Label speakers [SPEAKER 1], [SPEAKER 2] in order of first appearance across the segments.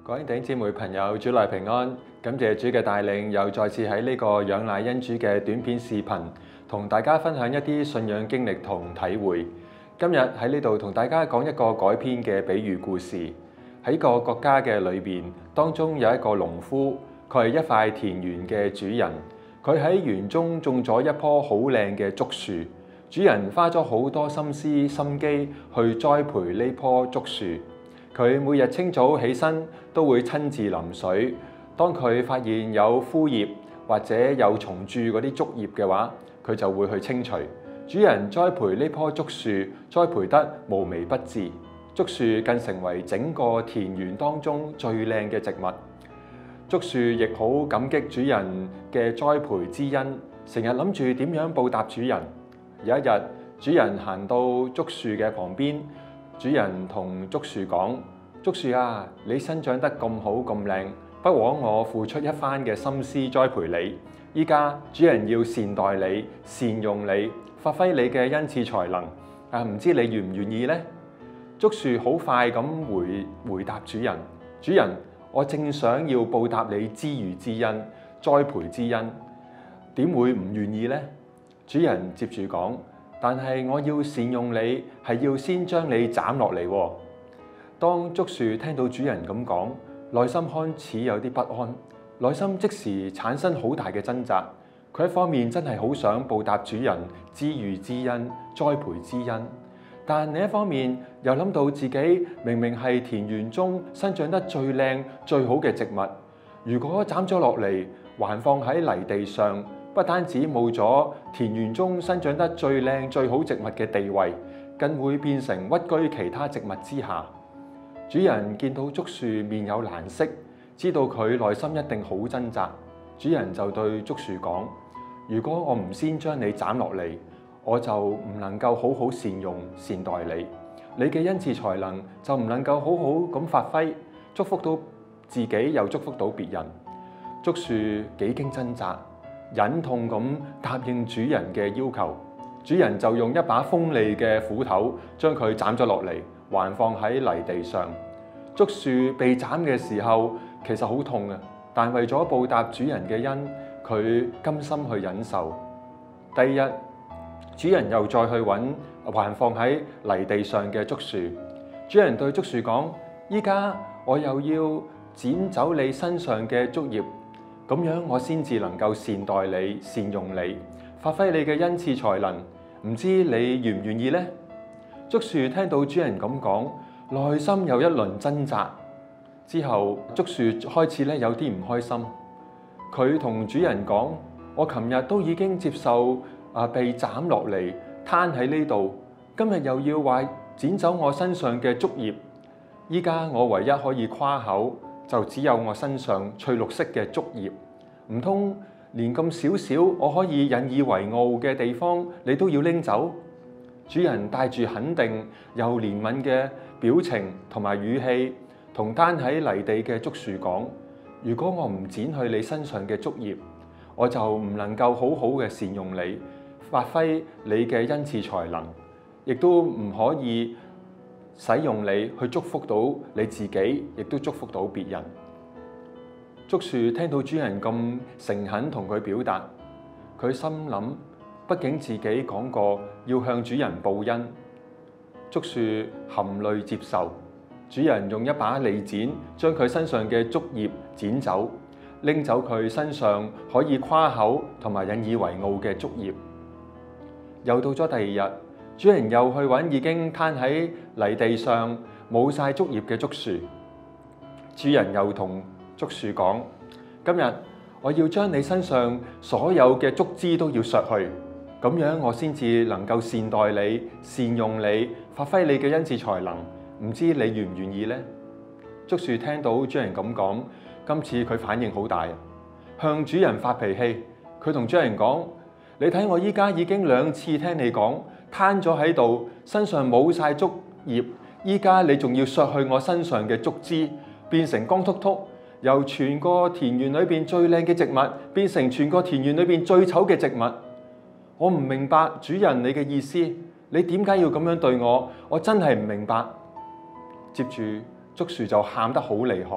[SPEAKER 1] 各位弟兄姊妹朋友，主內平安！感謝主嘅帶領，又再次喺呢個仰賴恩主嘅短片視頻，同大家分享一啲信仰經歷同體會。今日喺呢度同大家講一個改編嘅比喻故事。喺個國家嘅裏邊，當中有一個農夫，佢係一塊田園嘅主人。佢喺園中種咗一棵好靚嘅竹樹，主人花咗好多心思心機去栽培呢棵竹樹。佢每日清早起身都會親自淋水。當佢發現有枯葉或者有蟲蛀嗰啲竹葉嘅話，佢就會去清除。主人栽培呢棵竹樹，栽培得無微不至，竹樹更成為整個田園當中最靚嘅植物。竹樹亦好感激主人嘅栽培之恩，成日諗住點樣報答主人。有一日，主人行到竹樹嘅旁邊。主人同竹樹講：竹樹啊，你生長得咁好咁靚，不枉我付出一番嘅心思栽培你。依家主人要善待你，善用你，發揮你嘅恩賜才能。唔知你願唔願意呢？竹樹好快咁回答主人：主人，我正想要報答你知遇之恩、栽培之恩，點會唔願意呢？主人接住講：但係我要善用你，係要先將你斬落嚟喎。當竹樹聽到主人咁講，內心開始有啲不安，內心即時產生好大嘅掙扎。佢一方面真係好想報答主人知遇之恩、栽培之恩，但另一方面又諗到自己明明係田園中生長得最靚最好嘅植物，如果斬咗落嚟，還放喺泥地上，不單止冇咗田園中生長得最靚最好植物嘅地位，更會變成屈居其他植物之下。主人見到竹樹面有難色，知道佢內心一定好掙扎。主人就對竹樹講：如果我唔先將你斬落嚟，我就唔能夠好好善用善待你，你嘅恩賜才能就唔能夠好好咁發揮，祝福到自己又祝福到別人。竹樹幾經掙扎，忍痛咁答應主人嘅要求。主人就用一把鋒利嘅斧頭將佢斬咗落嚟，還放喺泥地上。竹樹被斬嘅時候其實好痛啊，但為咗報答主人嘅恩，佢甘心去忍受。第二日，主人又再去揾還放喺泥地上嘅竹樹。主人對竹樹講：依家我又要剪走你身上嘅竹葉，咁樣我先至能夠善待你、善用你，發揮你嘅恩賜才能。唔知你願唔願意呢？竹樹聽到主人咁講，內心有一輪掙扎。之後，竹樹開始有啲唔開心。佢同主人講：我琴日都已經接受被斬落嚟，攤喺呢度，今日又要話剪走我身上嘅竹葉。依家我唯一可以誇口，就只有我身上翠綠色嘅竹葉。唔通連咁少少我可以引以為傲嘅地方，你都要拎走？主人帶住肯定又憐憫嘅表情同埋語氣，同攤喺泥地嘅竹樹講：如果我唔剪去你身上嘅竹葉，我就唔能夠好好嘅善用你，發揮你嘅恩賜才能，亦都唔可以使用你去祝福到你自己，亦都祝福到別人。竹樹聽到主人咁誠懇同佢表達，佢心諗，畢竟自己講過要向主人報恩。竹樹含淚接受。主人用一把利剪將佢身上嘅竹葉剪走，拎走佢身上可以誇口同埋引以為傲嘅竹葉。又到咗第二日，主人又去揾已經攤喺泥地上冇晒竹葉嘅竹樹。主人又同竹樹講：今日我要將你身上所有嘅竹枝都要削去，咁樣我先至能夠善待你、善用你，發揮你嘅恩賜才能。唔知你願唔願意呢？竹樹聽到主人咁講，今次佢反應好大，向主人發脾氣。佢同主人講：你睇我依家已經2次聽你講，攤咗喺度，身上冇晒竹葉，依家你仲要削去我身上嘅竹枝，變成光禿禿，由全個田園裏邊最靚嘅植物，變成全個田園裏邊最醜嘅植物。我唔明白主人你嘅意思，你點解要咁樣對我？我真係唔明白。接住竹樹就喊得好厲害，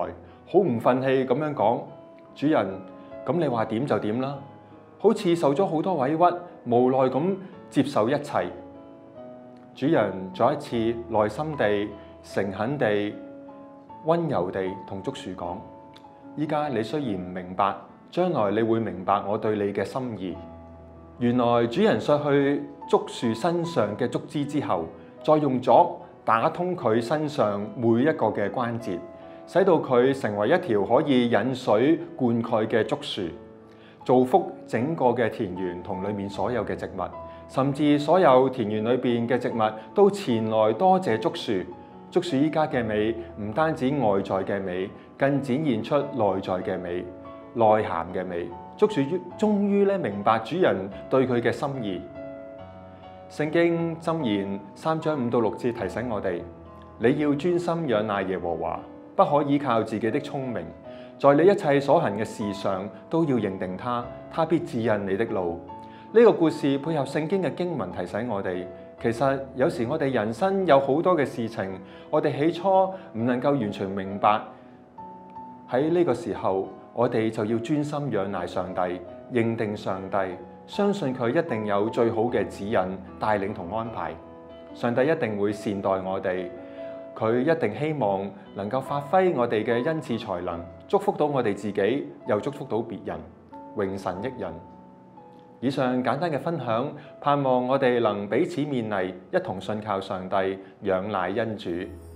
[SPEAKER 1] 好唔忿氣咁樣講：主人，咁你話點就點啦，好似受咗好多委屈，無奈咁接受一切。主人再一次耐心地、誠懇地、溫柔地同竹樹講：依家你雖然唔明白，將來你會明白我對你嘅心意。原來主人削去竹樹身上嘅竹枝之後，再用鑿打通佢身上每一個嘅關節，使到佢成為一條可以引水灌溉嘅竹樹，造福整個嘅田園同裏面所有嘅植物，甚至所有田園裏邊嘅植物都前來多謝竹樹。竹樹依家嘅美唔單止外在嘅美，更展現出內在嘅美、內涵嘅美。竹樹終於明白主人對佢嘅心意。聖經箴言3章5到6節提醒我哋：你要專心仰賴耶和華，不可依靠自己的聰明，在你一切所行嘅事上都要認定他，他必指引你的路。呢個故事配合聖經嘅經文提醒我哋，其實有時我哋人生有好多嘅事情，我哋起初唔能夠完全明白，喺呢個時候我哋就要專心仰賴上帝，認定上帝，相信佢一定有最好嘅指引、帶領同安排。上帝一定會善待我哋，佢一定希望能夠發揮我哋嘅恩賜才能，祝福到我哋自己，又祝福到別人，榮神益人。以上簡單嘅分享，盼望我哋能彼此勉勵，一同信靠上帝，仰賴恩主。